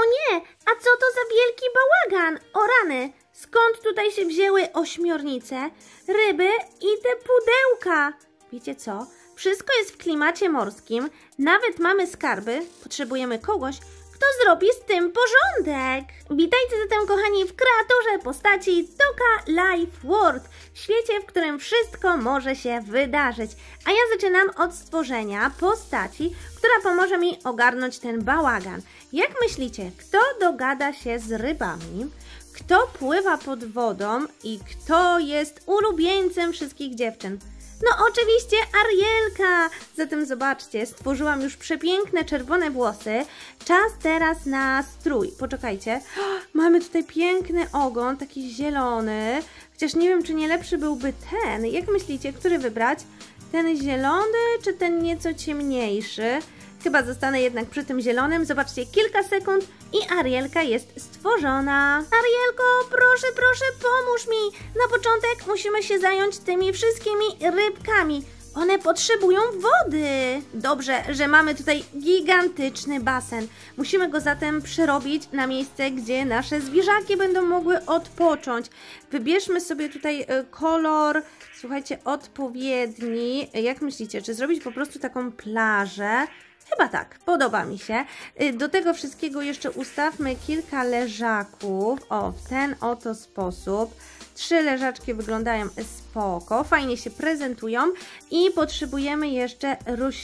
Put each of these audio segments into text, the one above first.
nie, a co to za wielki bałagan? O rany, skąd tutaj się wzięły ośmiornice, ryby i te pudełka? Wiecie co? Wszystko jest w klimacie morskim, nawet mamy skarby, potrzebujemy kogoś, kto zrobi z tym porządek. Witajcie zatem, kochani, w kreaturze postaci Toka Life World, w świecie, w którym wszystko może się wydarzyć. A ja zaczynam od stworzenia postaci, która pomoże mi ogarnąć ten bałagan. Jak myślicie, kto dogada się z rybami? Kto pływa pod wodą i kto jest ulubieńcem wszystkich dziewczyn? No oczywiście Arielka! Zatem zobaczcie, stworzyłam już przepiękne czerwone włosy. Czas teraz na strój. Poczekajcie. Mamy tutaj piękny ogon, taki zielony. Chociaż nie wiem, czy nie lepszy byłby ten. Jak myślicie, który wybrać? Ten zielony, czy ten nieco ciemniejszy? Chyba zostanę jednak przy tym zielonym. Zobaczcie, kilka sekund i Arielka jest stworzona. Arielko, proszę, proszę, pomóż mi. Na początek musimy się zająć tymi wszystkimi rybkami. One potrzebują wody. Dobrze, że mamy tutaj gigantyczny basen. Musimy go zatem przerobić na miejsce, gdzie nasze zwierzaki będą mogły odpocząć. Wybierzmy sobie tutaj kolor, słuchajcie, odpowiedni. Jak myślicie, czy zrobić po prostu taką plażę? Chyba tak, podoba mi się. Do tego wszystkiego jeszcze ustawmy kilka leżaków. O, w ten oto sposób. 3 leżaczki wyglądają spoko, fajnie się prezentują. I potrzebujemy jeszcze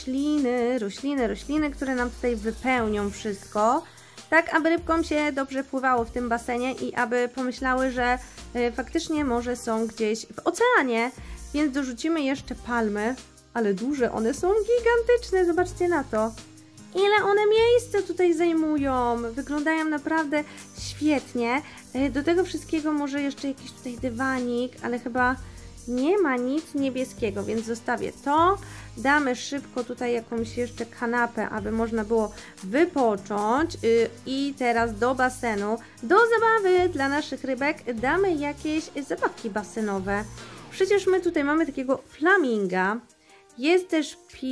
rośliny, które nam tutaj wypełnią wszystko. Tak, aby rybkom się dobrze pływało w tym basenie i aby pomyślały, że faktycznie może są gdzieś w oceanie. Więc dorzucimy jeszcze palmy. Ale duże, one są gigantyczne, zobaczcie na to. Ile one miejsca tutaj zajmują. Wyglądają naprawdę świetnie. Do tego wszystkiego może jeszcze jakiś tutaj dywanik, ale chyba nie ma nic niebieskiego, więc zostawię to. Damy szybko tutaj jakąś jeszcze kanapę, aby można było wypocząć. I teraz do basenu, do zabawy dla naszych rybek damy jakieś zabawki basenowe. Przecież my tutaj mamy takiego flaminga. Jest też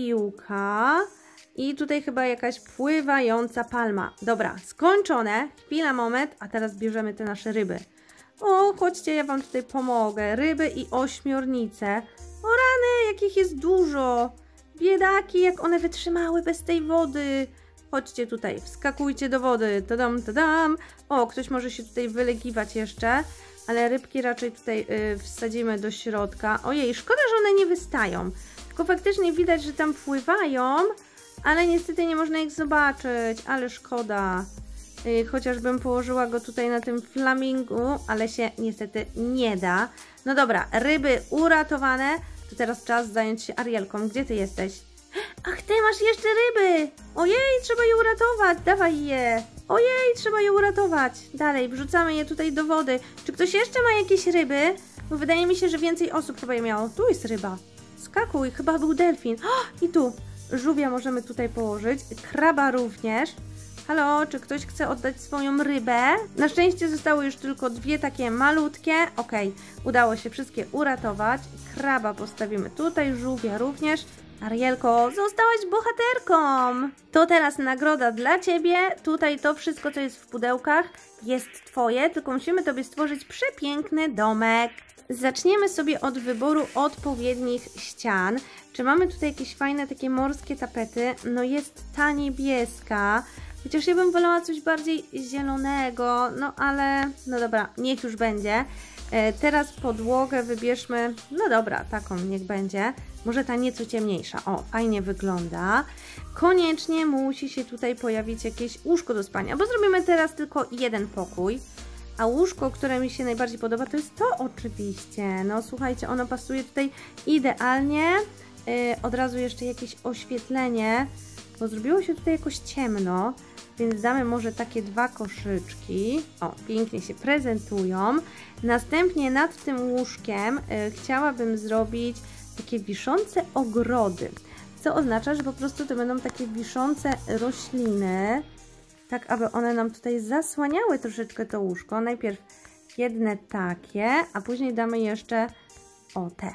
piłka i tutaj chyba jakaś pływająca palma. Dobra, skończone. Chwila, moment, a teraz bierzemy te nasze ryby. O, chodźcie, ja Wam tutaj pomogę. Ryby i ośmiornice. O rany, jakich jest dużo. Biedaki, jak one wytrzymały bez tej wody. Chodźcie tutaj, wskakujcie do wody. Tadam, tadam. O, ktoś może się tutaj wylegiwać jeszcze. Ale rybki raczej tutaj wsadzimy do środka. Ojej, szkoda, że one nie wystają. Tylko faktycznie widać, że tam pływają, ale niestety nie można ich zobaczyć, ale szkoda. Chociażbym położyła go tutaj na tym flamingu, ale się niestety nie da. No dobra, ryby uratowane, to teraz czas zająć się Arielką. Gdzie ty jesteś? Ach, ty masz jeszcze ryby! Ojej, trzeba je uratować, dawaj je! Ojej, trzeba je uratować. Dalej, wrzucamy je tutaj do wody. Czy ktoś jeszcze ma jakieś ryby? Bo wydaje mi się, że więcej osób chyba je miało. Tu jest ryba. Skakuj, chyba był delfin. O, i tu. Żółwia możemy tutaj położyć. Kraba również. Halo, czy ktoś chce oddać swoją rybę? Na szczęście zostały już tylko 2 takie malutkie. Okej, udało się wszystkie uratować. Kraba postawimy tutaj, żółwia również. Arielko, zostałaś bohaterką! To teraz nagroda dla Ciebie. Tutaj to wszystko, co jest w pudełkach, jest Twoje, tylko musimy Tobie stworzyć przepiękny domek. Zaczniemy sobie od wyboru odpowiednich ścian. Czy mamy tutaj jakieś fajne takie morskie tapety? No jest ta niebieska. Chociaż ja bym wolała coś bardziej zielonego, no ale no dobra, niech już będzie. Teraz podłogę wybierzmy, no dobra, taką niech będzie. Może ta nieco ciemniejsza. O, fajnie wygląda. Koniecznie musi się tutaj pojawić jakieś łóżko do spania, bo zrobimy teraz tylko jeden pokój. A łóżko, które mi się najbardziej podoba, to jest to oczywiście. No słuchajcie, ono pasuje tutaj idealnie. Od razu jeszcze jakieś oświetlenie, bo zrobiło się tutaj jakoś ciemno. Więc damy może takie 2 koszyczki. O, pięknie się prezentują. Następnie nad tym łóżkiem chciałabym zrobić takie wiszące ogrody. Co oznacza, że po prostu to będą takie wiszące rośliny. Tak, aby one nam tutaj zasłaniały troszeczkę to łóżko. Najpierw jedne takie, a później damy jeszcze o te.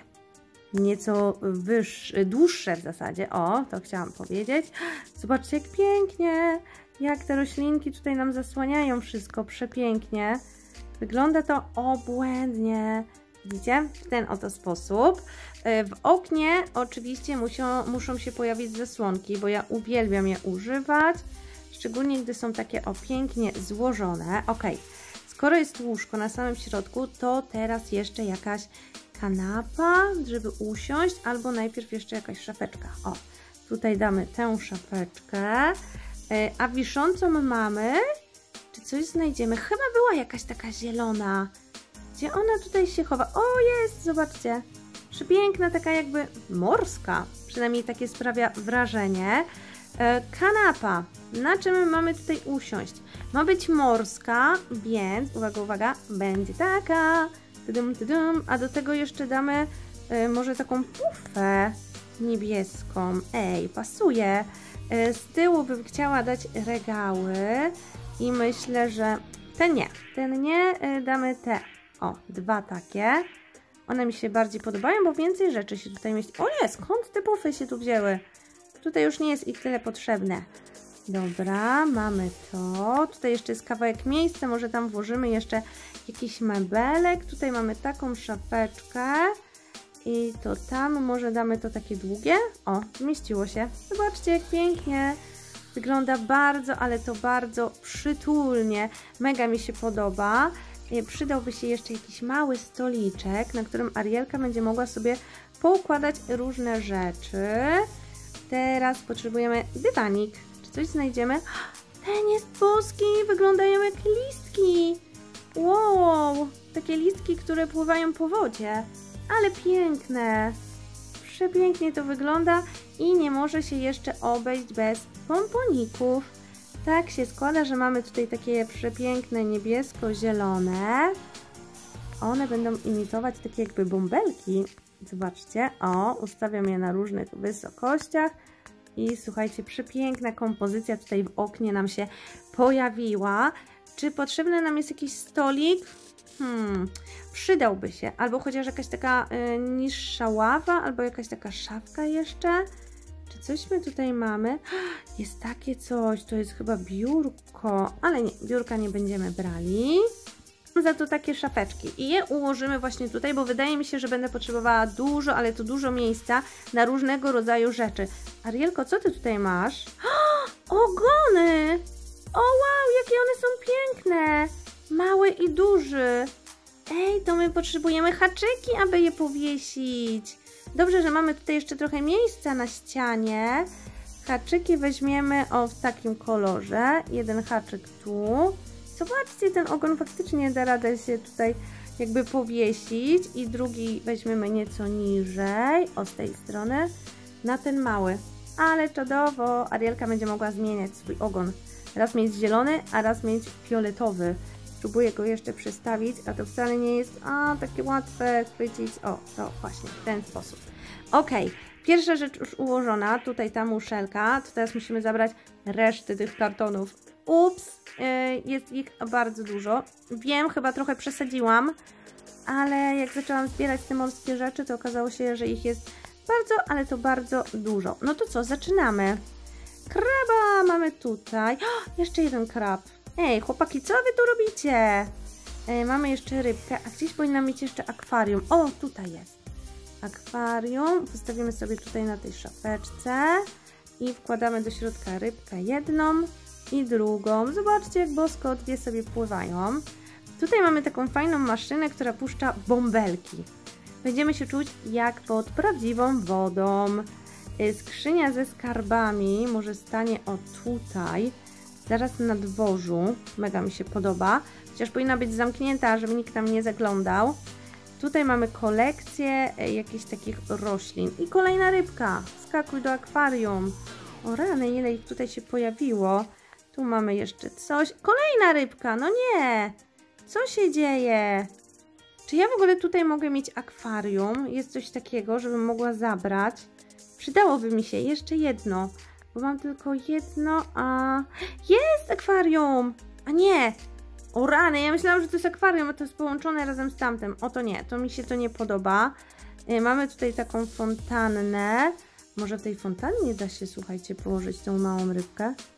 Nieco dłuższe w zasadzie. O, to chciałam powiedzieć. Zobaczcie, jak pięknie. Jak te roślinki tutaj nam zasłaniają wszystko przepięknie. Wygląda to obłędnie. Widzicie? W ten oto sposób. W oknie oczywiście muszą się pojawić zasłonki, bo ja uwielbiam je używać. Szczególnie gdy są takie pięknie złożone. Ok, skoro jest łóżko na samym środku, to teraz jeszcze jakaś kanapa, żeby usiąść, albo najpierw jeszcze jakaś szafeczka. O, tutaj damy tę szafeczkę. A wiszącą mamy... Czy coś znajdziemy? Chyba była jakaś taka zielona. Gdzie ona tutaj się chowa? O, jest! Zobaczcie. Przepiękna, taka jakby morska. Przynajmniej takie sprawia wrażenie. Kanapa. Na czym mamy tutaj usiąść? Ma być morska, więc, uwaga, uwaga, będzie taka. Tudum, tudum. A do tego jeszcze damy może taką pufę niebieską. Ej, pasuje. Z tyłu bym chciała dać regały. I myślę, że ten nie, damy te, o, 2 takie. One mi się bardziej podobają, bo więcej rzeczy się tutaj mieści. O nie, skąd te pufy się tu wzięły? Tutaj już nie jest ich tyle potrzebne. Dobra, mamy to. Tutaj jeszcze jest kawałek miejsca, może tam włożymy jeszcze jakiś mebelek. Tutaj mamy taką szafeczkę. I to tam, może damy to takie długie. O, zmieściło się. Zobaczcie, jak pięknie. Wygląda bardzo, ale to bardzo przytulnie. Mega mi się podoba. Przydałby się jeszcze jakiś mały stoliczek, na którym Arielka będzie mogła sobie poukładać różne rzeczy. Teraz potrzebujemy dywanik. Czy coś znajdziemy? Ten jest boski, wyglądają jak listki. Wow, takie listki, które pływają po wodzie. Ale piękne. Przepięknie to wygląda i nie może się jeszcze obejść bez pomponików. Tak się składa, że mamy tutaj takie przepiękne niebiesko-zielone. One będą imitować takie jakby bąbelki. Zobaczcie, o, ustawiam je na różnych wysokościach i słuchajcie, przepiękna kompozycja tutaj w oknie nam się pojawiła. Czy potrzebny nam jest jakiś stolik? Przydałby się, albo chociaż jakaś taka niższa ława, albo jakaś taka szafka jeszcze. Czy coś my tutaj mamy? Jest takie coś, to jest chyba biurko, ale nie, biurka nie będziemy brali. Za to takie szafeczki i je ułożymy właśnie tutaj, bo wydaje mi się, że będę potrzebowała dużo, ale to dużo miejsca na różnego rodzaju rzeczy. Arielko, co ty tutaj masz? Ogony! O wow, jakie one są piękne! Mały i duży. Ej, to my potrzebujemy haczyki, aby je powiesić. Dobrze, że mamy tutaj jeszcze trochę miejsca na ścianie. Haczyki weźmiemy w takim kolorze. Jeden haczyk tu. Zobaczcie, ten ogon faktycznie da radę się tutaj jakby powiesić. I drugi weźmiemy nieco niżej, z tej strony, na ten mały. Ale czadowo, Arielka będzie mogła zmieniać swój ogon. Raz mieć zielony, a raz mieć fioletowy. Spróbuję go jeszcze przestawić, a to wcale nie jest takie łatwe chwycić. O, to właśnie w ten sposób. Ok, pierwsza rzecz już ułożona. Tutaj ta muszelka. To teraz musimy zabrać resztę tych kartonów. Ups, jest ich bardzo dużo. Wiem, chyba trochę przesadziłam, ale jak zaczęłam zbierać te morskie rzeczy, to okazało się, że ich jest bardzo, ale to bardzo dużo. No to co, zaczynamy. Kraba mamy tutaj. Jeszcze jeden krab. Ej, chłopaki, co wy tu robicie? Mamy jeszcze rybkę, a gdzieś powinna mieć jeszcze akwarium. O, tutaj jest. Akwarium. Postawimy sobie tutaj na tej szafeczce i wkładamy do środka rybkę jedną i drugą. Zobaczcie, jak bosko dwie sobie pływają. Tutaj mamy taką fajną maszynę, która puszcza bąbelki. Będziemy się czuć jak pod prawdziwą wodą. Skrzynia ze skarbami może stanie tutaj. Zaraz na dworzu, mega mi się podoba, chociaż powinna być zamknięta, żeby nikt tam nie zaglądał. Tutaj mamy kolekcję jakichś takich roślin i kolejna rybka, skakuj do akwarium. O rany, ile ich tutaj się pojawiło. Tu mamy jeszcze coś, kolejna rybka, no nie, co się dzieje? Czy ja w ogóle tutaj mogę mieć akwarium? Jest coś takiego, żebym mogła zabrać? Przydałoby mi się jeszcze jedno. Bo mam tylko jedno, a... Jest akwarium! A nie! O rany, ja myślałam, że to jest akwarium, a to jest połączone razem z tamtym. O to nie, to mi się to nie podoba. Mamy tutaj taką fontannę. Może w tej fontannie da się, słuchajcie, położyć tą małą rybkę?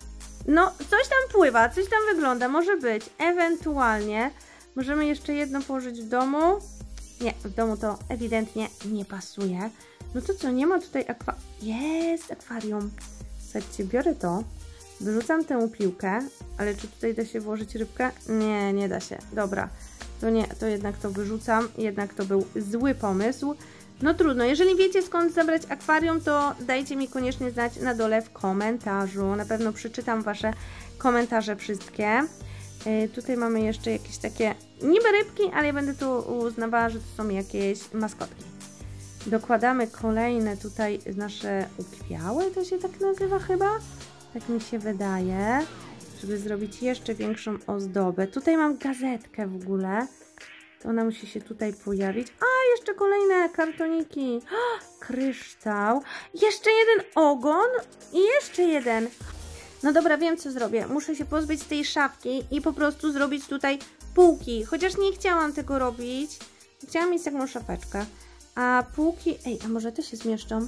No, coś tam pływa, coś tam wygląda, może być. Ewentualnie możemy jeszcze jedno położyć w domu. Nie, w domu to ewidentnie nie pasuje. No to co, nie ma tutaj Jest akwarium. Słuchajcie, biorę to, wyrzucam tę piłkę, ale czy tutaj da się włożyć rybkę? Nie, nie da się. Dobra, to nie, to jednak to wyrzucam. Jednak to był zły pomysł. No trudno, jeżeli wiecie skąd zabrać akwarium, to dajcie mi koniecznie znać na dole w komentarzu. Na pewno przeczytam Wasze komentarze wszystkie. Tutaj mamy jeszcze jakieś takie niby rybki, ale ja będę tu uznawała, że to są jakieś maskotki. Dokładamy kolejne tutaj nasze ukwiałe, to się tak nazywa chyba? Tak mi się wydaje, żeby zrobić jeszcze większą ozdobę. Tutaj mam gazetkę w ogóle. Ona musi się tutaj pojawić. A, jeszcze kolejne kartoniki. Kryształ. Jeszcze jeden ogon i jeszcze jeden. No dobra, wiem co zrobię. Muszę się pozbyć tej szafki i po prostu zrobić tutaj półki. Chociaż nie chciałam tego robić. Chciałam mieć taką szafeczkę. A półki... Ej, a może te się zmieszczą?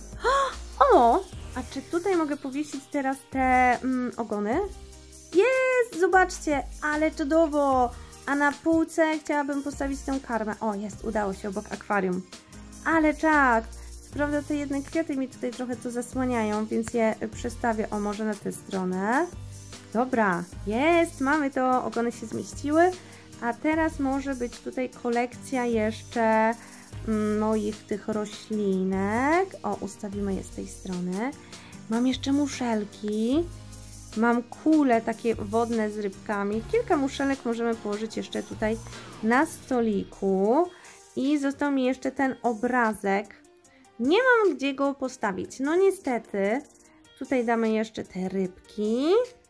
O! A czy tutaj mogę powiesić teraz te ogony? Jest! Zobaczcie! Ale cudownie! A na półce chciałabym postawić tę karmę. O, jest! Udało się obok akwarium. Ale czad! Co prawda te jedne kwiaty mi tutaj trochę to zasłaniają, więc je przestawię, o, może na tę stronę. Dobra, jest! Mamy to! Ogony się zmieściły. A teraz może być tutaj kolekcja jeszcze moich tych roślinek. O, ustawimy je z tej strony. Mam jeszcze muszelki. Mam kule takie wodne z rybkami. Kilka muszelek możemy położyć jeszcze tutaj na stoliku. I został mi jeszcze ten obrazek. Nie mam gdzie go postawić. No niestety. Tutaj damy jeszcze te rybki.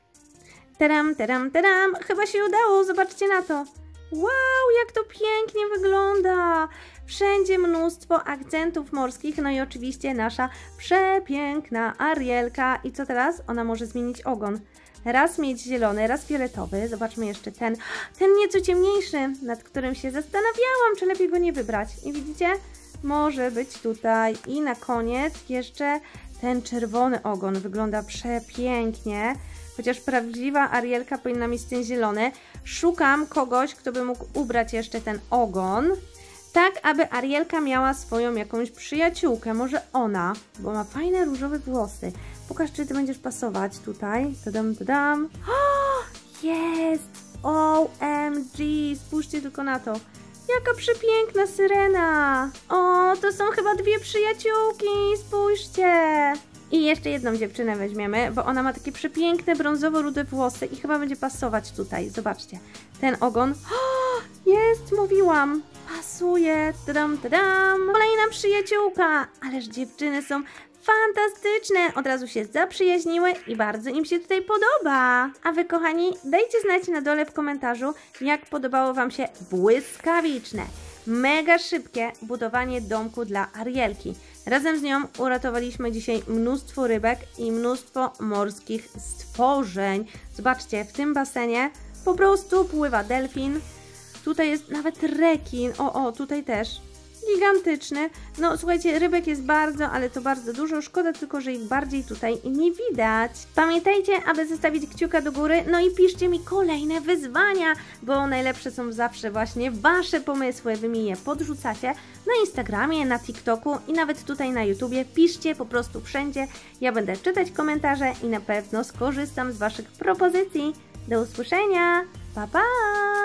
Tadam, tadam, tadam. Chyba się udało. Zobaczcie na to. Wow, jak to pięknie wygląda! Wszędzie mnóstwo akcentów morskich, no i oczywiście nasza przepiękna Arielka. I co teraz? Ona może zmienić ogon. Raz mieć zielony, raz fioletowy. Zobaczmy jeszcze ten nieco ciemniejszy, nad którym się zastanawiałam, czy lepiej go nie wybrać. I widzicie? Może być tutaj. I na koniec jeszcze ten czerwony ogon. Wygląda przepięknie. Chociaż prawdziwa Arielka powinna mieć ten zielony. Szukam kogoś, kto by mógł ubrać jeszcze ten ogon. Tak, aby Arielka miała swoją jakąś przyjaciółkę. Może ona, bo ma fajne różowe włosy. Pokaż, czy ty będziesz pasować tutaj. Tadam, tadam. O, jest! OMG! Spójrzcie tylko na to. Jaka przepiękna syrena! O, to są chyba dwie przyjaciółki. Spójrzcie! I jeszcze jedną dziewczynę weźmiemy, bo ona ma takie przepiękne brązowo-rude włosy i chyba będzie pasować tutaj. Zobaczcie, ten ogon. O, jest, mówiłam. Pasuje. Tadam, tadam. Kolejna przyjaciółka. Ależ dziewczyny są fantastyczne. Od razu się zaprzyjaźniły i bardzo im się tutaj podoba. A wy, kochani, dajcie znać na dole w komentarzu, jak podobało wam się błyskawiczne, mega szybkie budowanie domku dla Arielki. Razem z nią uratowaliśmy dzisiaj mnóstwo rybek i mnóstwo morskich stworzeń. Zobaczcie, w tym basenie po prostu pływa delfin. Tutaj jest nawet rekin. O, tutaj też. Gigantyczny. No słuchajcie, rybek jest bardzo, ale to bardzo dużo. Szkoda tylko, że ich bardziej tutaj nie widać. Pamiętajcie, aby zostawić kciuka do góry. No i piszcie mi kolejne wyzwania, bo najlepsze są zawsze właśnie wasze pomysły. Wy mi je podrzucacie na Instagramie, na TikToku i nawet tutaj na YouTubie. Piszcie po prostu wszędzie. Ja będę czytać komentarze i na pewno skorzystam z waszych propozycji. Do usłyszenia. Pa, pa!